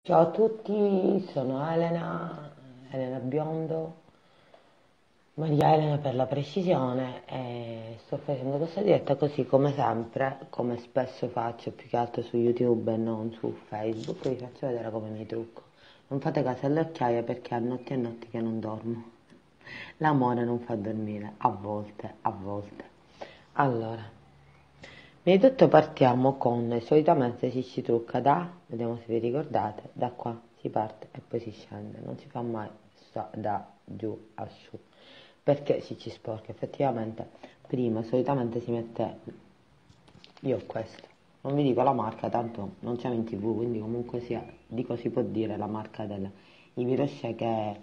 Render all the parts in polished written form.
Ciao a tutti, sono Elena Biondo, Maria Elena per la precisione e sto facendo questa diretta così come sempre, come spesso faccio più che altro su YouTube e non su Facebook, vi faccio vedere come mi trucco. Non fate caso alle occhiaie perché a notti e notti che non dormo. L'amore non fa dormire, a volte, a volte. Allora, prima di tutto partiamo con, solitamente si trucca da, vediamo se vi ricordate, da qua si parte e poi si scende, non si fa mai da giù a su, perché si ci sporca, effettivamente prima solitamente si mette, io ho questo, non vi dico la marca, tanto non siamo in tv, quindi comunque sia, dico si può dire la marca del Yves Rocher che è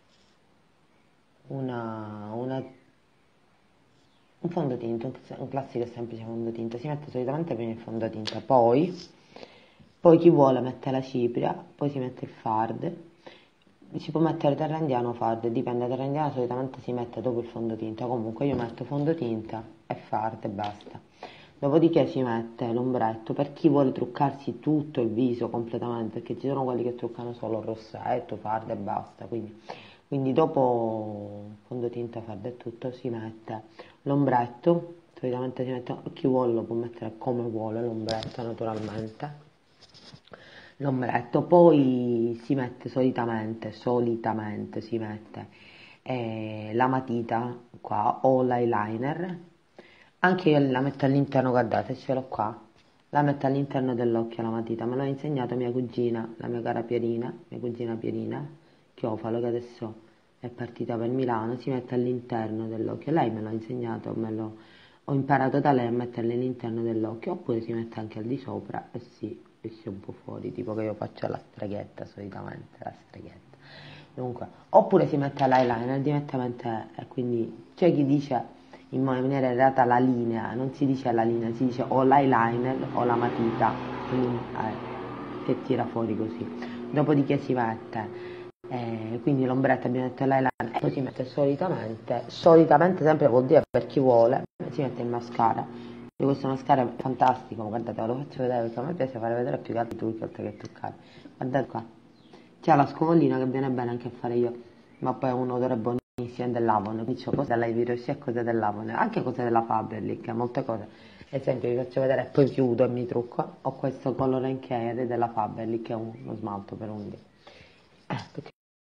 una un fondotinta, un classico e semplice fondotinta, si mette solitamente prima il fondotinta, poi chi vuole mette la cipria, poi si mette il fard, si può mettere terrandiano o fard, dipende, terrandiano solitamente si mette dopo il fondotinta, comunque io metto fondotinta e fard e basta. Dopodiché si mette l'ombretto per chi vuole truccarsi tutto il viso completamente, perché ci sono quelli che truccano solo il rossetto, fard e basta, quindi dopo fondotinta, fard e tutto si mette l'ombretto, solitamente si mette, chi vuole lo può mettere come vuole l'ombretto naturalmente, l'ombretto, poi si mette solitamente si mette la matita qua o l'eyeliner, anche io la metto all'interno, guardate ce l'ho qua, la metto all'interno dell'occhio la matita, me l'ha insegnato mia cugina, la mia cara Pierina, mia cugina Pierina, Chiofalo, che adesso è partita per Milano, si mette all'interno dell'occhio, lei me l'ha insegnato, ho imparato da lei a metterle all'interno dell'occhio, oppure si mette anche al di sopra e si esce un po' fuori, tipo che io faccio la streghetta solitamente, la streghetta. Dunque, oppure si mette l'eyeliner direttamente, e quindi c'è chi dice in maniera errata la linea, non si dice la linea, si dice o l'eyeliner o la matita, quindi, che tira fuori così. Dopodiché si mette quindi l'ombretto abbiamo detto l'eyeliner e poi si mette solitamente sempre vuol dire per chi vuole, si mette il mascara. Questo mascara è fantastico, guardate, ve lo faccio vedere perché a me piace fare vedere più che altro i trucchi oltre che truccare. Guardate qua, c'è la scovolina che viene bene anche a fare io, ma poi ha un odore buonissimo dell'Avon, quindi c'ho cose della Ivy e cose dell'Avon, anche cose della Faberlic, molte cose. Esempio, vi faccio vedere e poi chiudo e mi trucco. Ho questo Color and Care della Faberlic, che è uno smalto per unghie. Perché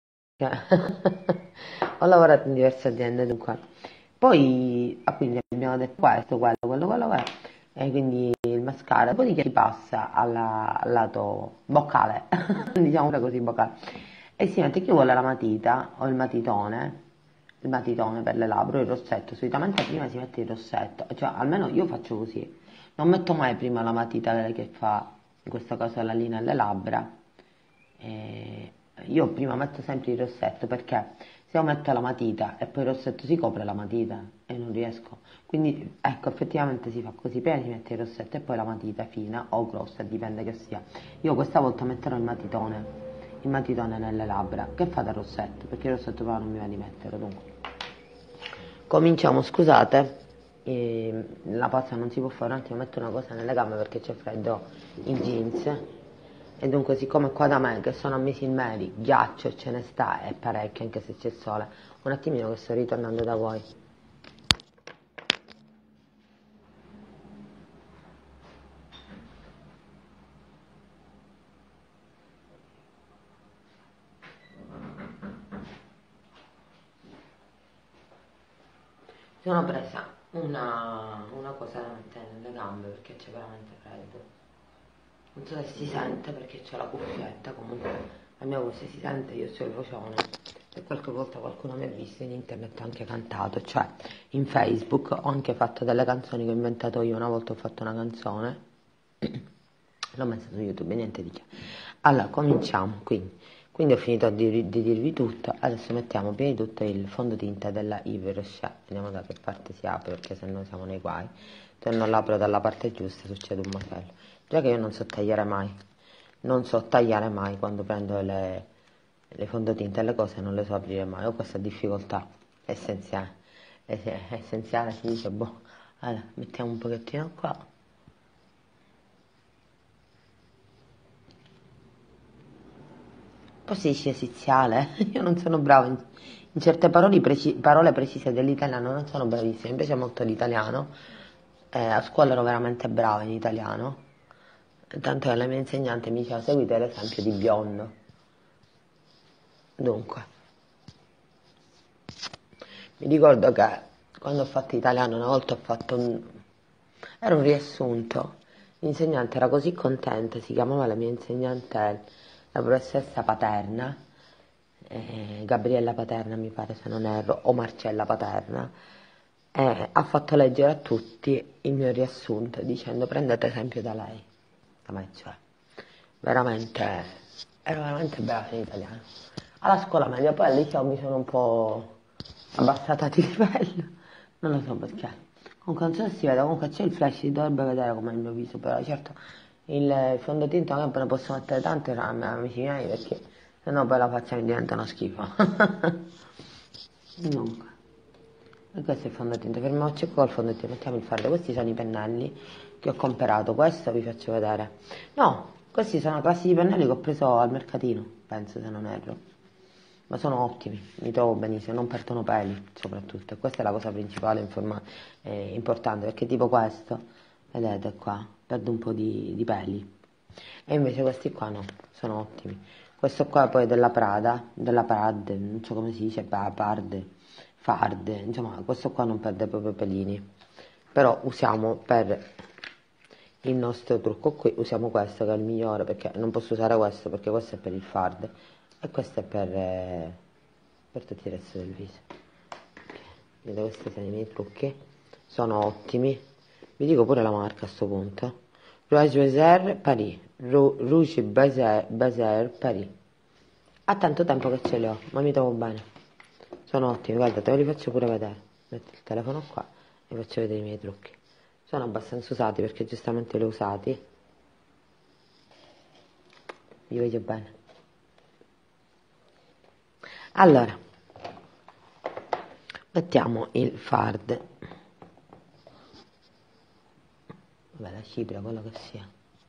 ho lavorato in diverse aziende, dunque. Poi, quindi abbiamo detto questo, quello, e quindi il mascara. Dopodiché si passa al lato boccale, diciamo così, boccale. E si mette chi vuole la matita o il matitone per le labbra, o il rossetto. Solitamente prima si mette il rossetto, cioè almeno io faccio così. Non metto mai prima la matita che fa, in questo caso la linea alle labbra, io prima metto sempre il rossetto perché se io metto la matita e poi il rossetto si copre la matita e non riesco. Quindi ecco, effettivamente si fa così, prima si mette il rossetto e poi la matita fina o grossa, dipende che sia. Io questa volta metterò il matitone nelle labbra, che fa da rossetto, perché il rossetto però non mi va di metterlo, dunque. Cominciamo, scusate, la pazza non si può fare, un attimo metto una cosa nelle gambe perché c'è freddo in jeans. E dunque, siccome qua da me, che sono a mesi meri, ghiaccio ce ne sta e parecchio, anche se c'è il sole, un attimino che sto ritornando da voi. Sono presa una cosa da mettere nelle gambe perché c'è veramente freddo. Non so se si sente perché c'è la cuffietta, comunque a mia voce si sente, io c'ho il vocione. E qualche volta qualcuno mi ha visto in internet, ho anche cantato, cioè in Facebook ho anche fatto delle canzoni che ho inventato io. Una volta ho fatto una canzone, l'ho messa su YouTube, niente di che. Allora, cominciamo, quindi ho finito di dirvi tutto, adesso mettiamo prima di tutto il fondotinta della Yves Rocher, vediamo da che parte si apre perché se no siamo nei guai, se non l'apro dalla parte giusta succede un macello, già che io non so tagliare mai quando prendo le fondotinte e le cose, non le so aprire mai, ho questa difficoltà essenziale, essenziale si dice, boh, allora mettiamo un pochettino qua. Poi si dice esiziale, io non sono brava in certe parole precise dell'italiano, non sono bravissima, mi piace molto l'italiano, a scuola ero veramente brava in italiano, tanto che la mia insegnante mi diceva seguite l'esempio di biondo. Dunque, mi ricordo che quando ho fatto italiano una volta era un riassunto, l'insegnante era così contenta, si chiamava la mia insegnante la professoressa Paterna, Gabriella Paterna mi pare se non erro, o Marcella Paterna, ha fatto leggere a tutti il mio riassunto dicendo prendete esempio da lei, da me cioè, veramente, ero veramente brava in italiano. Alla scuola media, poi al liceo mi sono un po' abbassata di livello, non lo so perché. Comunque non so se si vede, comunque c'è il flash, si dovrebbe vedere com'è il mio viso, però certo il fondotinta non ne posso mettere tanto amici miei perché sennò poi la faccia mi diventa uno schifo. Dunque, e questo è il fondotinta, fermiamoci qua col fondotinta, mettiamo il fardo, questi sono i pennelli che ho comprato, questo vi faccio vedere. No, questi sono classi di pennelli che ho preso al mercatino, penso se non erro. Ma sono ottimi, mi trovo benissimo, non perdono peli soprattutto, e questa è la cosa principale importante, perché tipo questo, vedete qua, perde un po' di peli, e invece questi qua no, sono ottimi. Questo qua poi è della Prade, non so come si dice, Farde, insomma questo qua non perde proprio pelini, però usiamo per il nostro trucco qui, usiamo questo che è il migliore, perché non posso usare questo, perché questo è per il Farde, e questo è per tutti il resto del viso. Okay. Vedete, questi sono i miei trucchi, sono ottimi, vi dico pure la marca a sto punto, Rouge Bazaar Paris, Rouge Bazaar Paris. Ha tanto tempo che ce li ho, ma mi trovo bene, sono ottimi, guardate, ve li faccio pure vedere, metto il telefono qua e vi faccio vedere i miei trucchi, sono abbastanza usati perché giustamente li ho usati, vi vedo bene. Allora, mettiamo il fard, vabbè la cipria, quello che sia.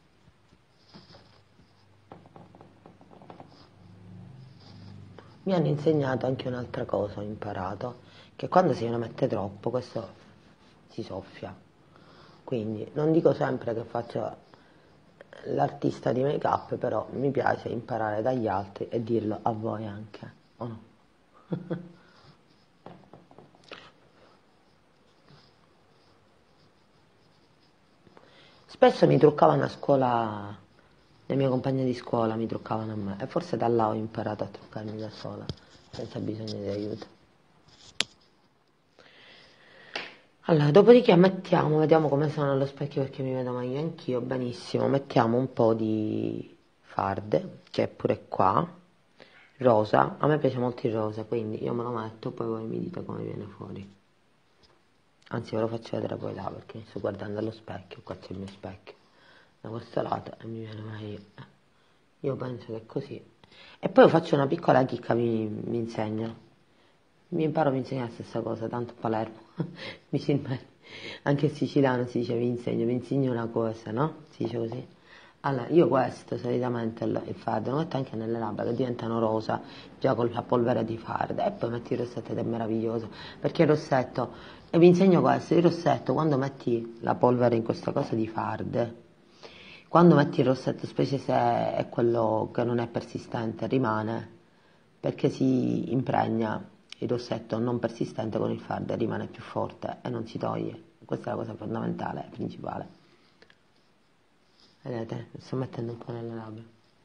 Mi hanno insegnato anche un'altra cosa, ho imparato, che quando si ne mette troppo questo si soffia, quindi non dico sempre che faccio l'artista di make up, però mi piace imparare dagli altri e dirlo a voi anche, o no? Spesso mi truccavano a scuola, le mie compagne di scuola mi truccavano a me e forse da là ho imparato a truccarmi da sola, senza bisogno di aiuto. Allora, dopodiché mettiamo, vediamo come sono allo specchio perché mi vedo meglio anch'io, benissimo, mettiamo un po' di farde, che è pure qua, rosa, a me piace molto il rosa, quindi io me lo metto, poi voi mi dite come viene fuori. Anzi, ve lo faccio vedere poi là, perché mi sto guardando allo specchio, qua c'è il mio specchio, da questo lato, e mi viene meglio. Io penso che è così. E poi faccio una piccola chicca, mi insegno. Mi insegna la stessa cosa, tanto a Palermo, vicino a me. Anche in siciliano si dice vi insegno una cosa, no? Si dice così. Allora, io questo solitamente il fardo lo metto anche nelle labbra che diventano rosa, già con la polvere di fardo, e poi metti il rossetto ed è meraviglioso, perché il rossetto, e vi insegno questo, il rossetto quando metti la polvere in questa cosa di farde, quando metti il rossetto, specie se è quello che non è persistente, rimane, perché si impregna il rossetto non persistente con il fardo e rimane più forte e non si toglie. Questa è la cosa fondamentale, principale. Vedete, mi sto mettendo un po' nelle labbra.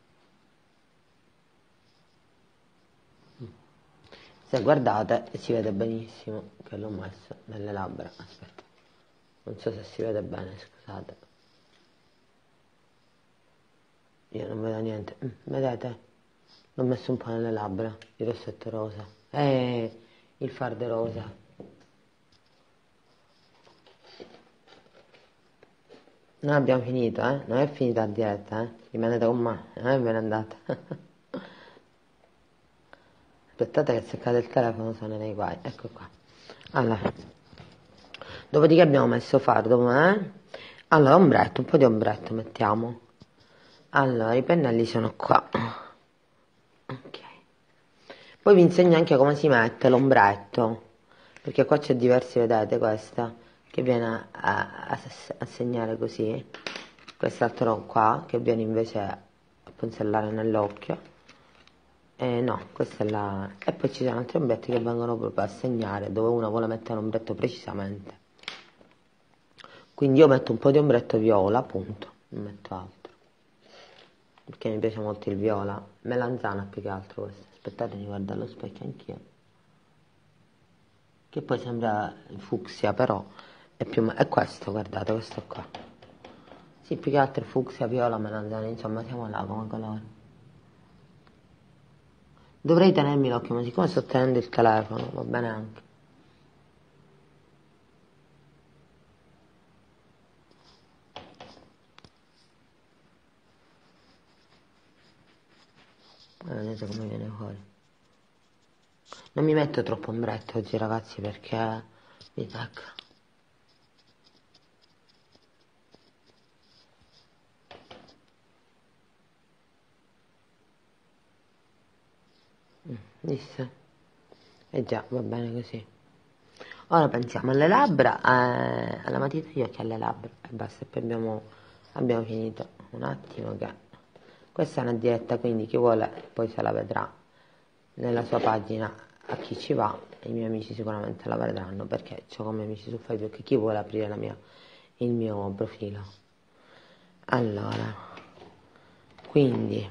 Se guardate si vede benissimo che l'ho messo nelle labbra. Aspetta, non so se si vede bene, scusate. Io non vedo niente. Vedete? L'ho messo un po' nelle labbra, il rossetto rosa. Il fardo rosa. Noi abbiamo finito, non è finita la diretta, rimanete con me, non è ve ne andate. Aspettate che se cade il telefono sono nei guai, ecco qua. Allora, dopodiché abbiamo messo fardo, allora ombretto, un po' di ombretto mettiamo. Allora, i pennelli sono qua. Poi vi insegno anche come si mette l'ombretto, perché qua c'è diversi, vedete questa, che viene a segnare così, quest'altro qua, che viene invece a puntellare nell'occhio, e no, questa è la... E poi ci sono altri ombretti che vengono proprio a segnare dove uno vuole mettere l'ombretto precisamente. Quindi io metto un po' di ombretto viola, appunto, non metto altro, perché mi piace molto il viola, melanzana più che altro questo. Aspettate di guardare allo specchio anch'io, che poi sembra fucsia, però è più... è questo, guardate, questo qua. Sì, più che altro fucsia, viola, melanzana, insomma siamo là come colore. Dovrei tenermi l'occhio, ma siccome sto tenendo il telefono, va bene anche. Vedete come viene fuori. Non mi metto troppo ombretto oggi, ragazzi, perché mi secca. Visto? Eh già, va bene così. Ora pensiamo alle labbra, alla matita degli occhi, alle labbra e basta, e poi abbiamo finito. Un attimo che questa è una diretta, quindi chi vuole poi se la vedrà nella sua pagina, a chi ci va, i miei amici sicuramente la vedranno, perché ho come amici su Facebook chi vuole aprire il mio profilo. Allora, quindi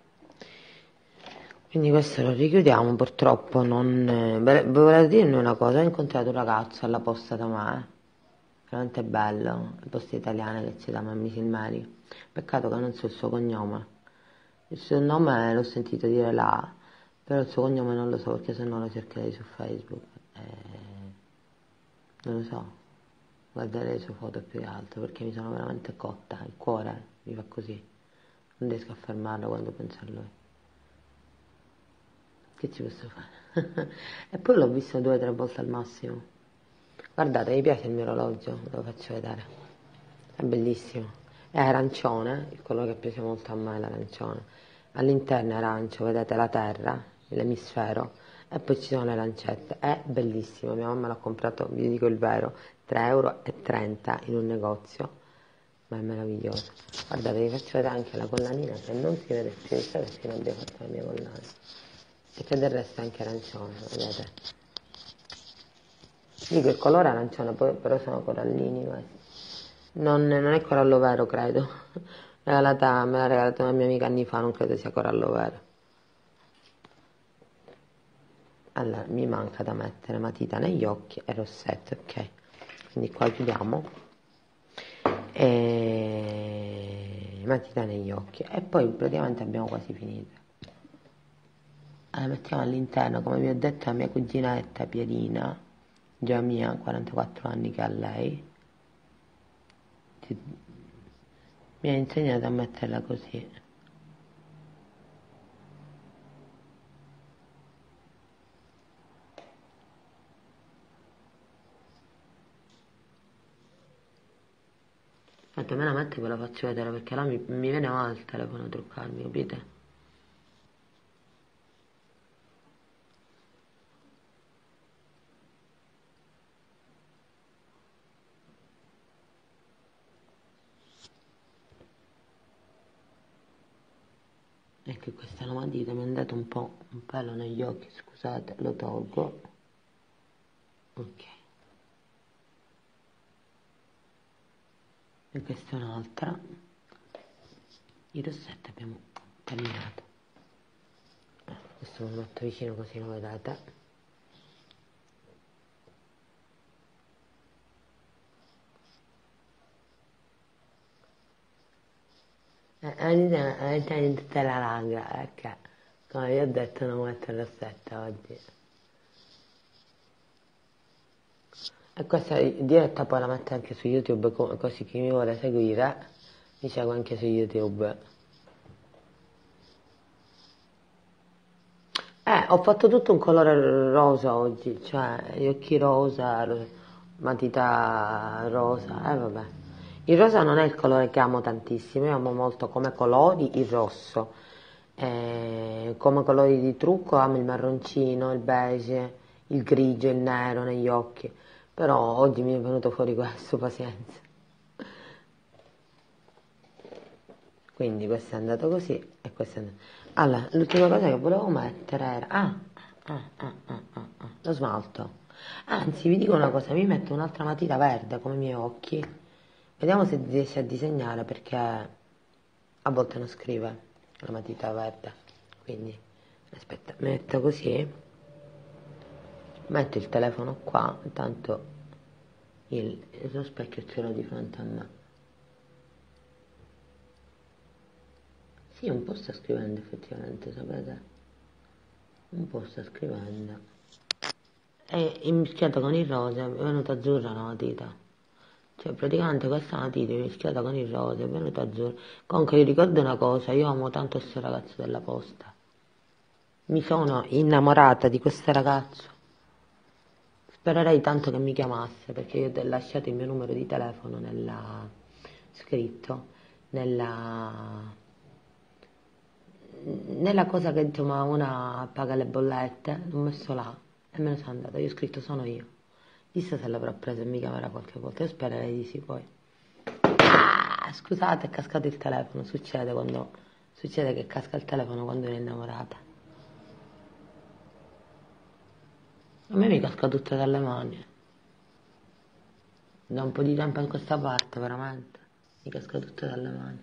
questo lo richiudiamo. Purtroppo non... volevo dirvi una cosa, ho incontrato un ragazzo alla posta da me, veramente bello, le poste italiane che ci danno a Misilmeri, peccato che non so il suo cognome. Il suo nome l'ho sentito dire là, però il suo cognome non lo so, perché se no lo cercherei su Facebook. Non lo so, guarderei le sue foto più che altro, perché mi sono veramente cotta, il cuore mi fa così, non riesco a fermarlo quando penso a lui. Che ci posso fare? E poi l'ho visto 2 o 3 volte al massimo. Guardate, mi piace il mio orologio, ve lo faccio vedere. È bellissimo. È arancione, il colore che piace molto a me è l'arancione. All'interno è arancio, vedete la terra, l'emisfero, e poi ci sono le lancette. È bellissimo, mia mamma l'ha comprato, vi dico il vero, 3,30 € in un negozio, ma è meraviglioso. Guardate, vi faccio vedere anche la collanina che non si vede più, perché non abbiamo fatto la mia collana. E che del resto è anche arancione, vedete? Dico il colore arancione, poi però sono corallini questi. Non è corallo vero, credo. Me l'ha regalata una mia amica anni fa, non credo sia corallo vero. Allora, mi manca da mettere matita negli occhi e rossetto, ok? Quindi qua chiudiamo. E matita negli occhi. E poi praticamente abbiamo quasi finito. La mettiamo all'interno, come vi ho detto, la mia cuginetta Pierina, già mia, 44 anni che ha lei, mi ha insegnato a metterla così. Aspetta, me la metto e ve la faccio vedere, perché là mi viene male il telefono a truccarmi, capite? Ecco, questa è la matita, mi è andato un pelo negli occhi, scusate, lo tolgo. Ok. E questa è un'altra. I rossetti abbiamo terminato. Questo me lo metto vicino così lo vedete. All'interno di tutta la lagra, perché come vi ho detto non metto il rossetto oggi. E questa diretta poi la metto anche su YouTube, così chi mi vuole seguire mi segue anche su YouTube. Ho fatto tutto un colore rosa oggi, cioè gli occhi rosa, matita rosa, vabbè. Il rosa non è il colore che amo tantissimo, io amo molto come colori il rosso, Come colori di trucco amo il marroncino, il beige, il grigio, il nero negli occhi, però oggi mi è venuto fuori questo, pazienza. Quindi questo è andato così e questo è andato. Allora, l'ultima cosa che volevo mettere era lo smalto. Anzi, vi dico una cosa, mi metto un'altra matita verde come i miei occhi. Vediamo se riesce a disegnare, perché a volte non scrive la matita verde. Quindi aspetta, metto così, metto il telefono qua, intanto lo specchio ce l'ho di fronte a me. Sì, un po' sta scrivendo effettivamente, sapete? Un po' sta scrivendo. È mischiata con il rosa, è venuta azzurra la matita. Cioè praticamente questa matita è mischiata con il rosa, è venuta azzurra. Comunque vi ricordo una cosa, io amo tanto questo ragazzo della posta. Mi sono innamorata di questo ragazzo. Spererei tanto che mi chiamasse, perché io ti ho lasciato il mio numero di telefono scritto nella cosa che insomma una paga le bollette, l'ho messo là e me ne sono andata, io ho scritto sono io. Chissà se l'avrà preso e mi chiamerà qualche volta, io spererei di sì poi. Scusate, è cascato il telefono, succede che casca il telefono quando è innamorata. A me mi casca tutto dalle mani. Da un po' di tempo in questa parte, veramente. Mi casca tutto dalle mani.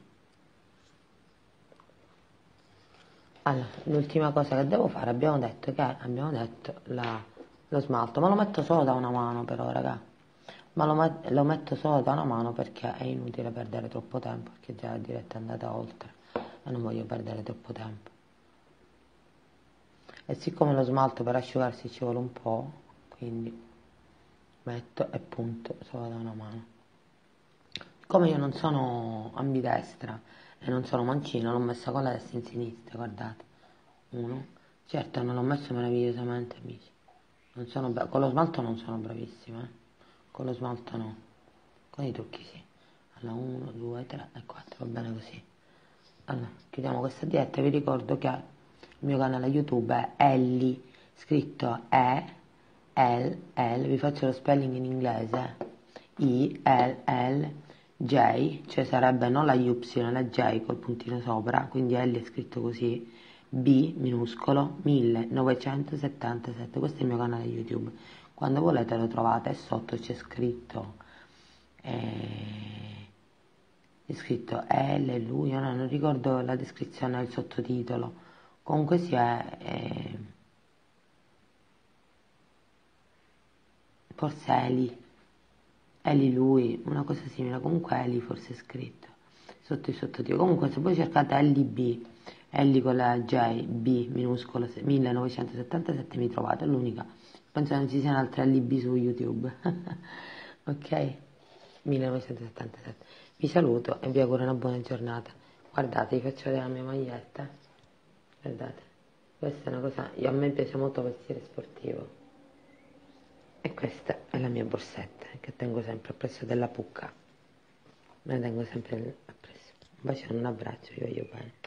Allora, l'ultima cosa che devo fare, abbiamo detto lo smalto, ma lo metto solo da una mano però, raga. Ma lo metto solo da una mano perché è inutile perdere troppo tempo, perché già la diretta è andata oltre e non voglio perdere troppo tempo. E siccome lo smalto per asciugarsi ci vuole un po', quindi metto e punto solo da una mano. Come io non sono ambidestra e non sono mancina, l'ho messa con la destra in sinistra, guardate. Uno. Certo, non l'ho messo meravigliosamente, amici. Non sono con lo smalto non sono bravissima, eh. Con lo smalto no. Con i trucchi sì. Allora, 1, 2, 3 e 4, va bene così. Allora, chiudiamo questa diretta. Vi ricordo che il mio canale YouTube è Ellie, scritto E-L-L, vi faccio lo spelling in inglese, I-L-L-J, cioè sarebbe non la Y, la J col puntino sopra, quindi Ellie è scritto così, B minuscolo 1977, questo è il mio canale YouTube. Quando volete lo trovate e sotto c'è scritto lui, io non ricordo la descrizione del sottotitolo, comunque sia, forse Eli lui, una cosa simile, comunque Eli forse è scritto, sotto il sottotitolo, comunque se voi cercate Ellie B, Ellie con la J, B minuscolo 1977 mi trovate, è l'unica, penso non ci siano altre Ellie B su YouTube, ok? 1977. Vi saluto e vi auguro una buona giornata. Guardate, vi faccio vedere la mia maglietta. Guardate, questa è una cosa, a me piace molto vestire sportivo. E questa è la mia borsetta che tengo sempre appresso della pucca. Me la tengo sempre appresso. Un bacione, un abbraccio, vi voglio bene.